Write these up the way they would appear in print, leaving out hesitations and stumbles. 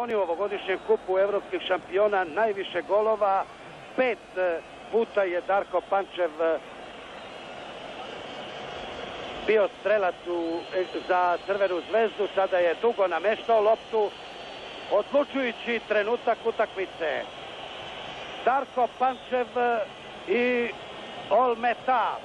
šampioni u ovogodišnjem kupu evropskih šampiona, najviše golova, 5 puta je Darko Pančev bio strelac za Crvenu zvezdu, sada je dugo nameštao loptu, odlučujući trenutak utakmice. Darko Pančev i Olmeta.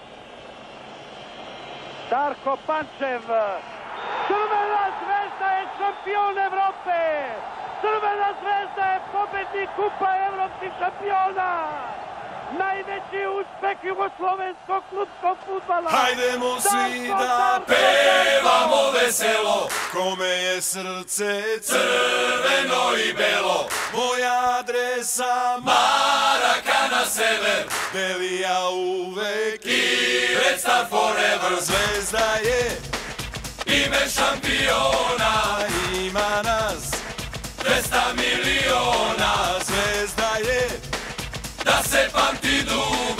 Darko Pančev, Crvena zvezda je šampion Evrope! Crvena zvezda je pobednik kupa evropskih šampiona! Najveći uspeh jugoslovenskog klubskog fudbala! Hajdemo svi da pevamo veselo, kome je srce crveno i belo. Moja adresa Marakana sever, Belija uvek i Red Star forever. Zvezda je ime šampiona, ima nas 200 miliona. Zvezda je da se pamti dugo.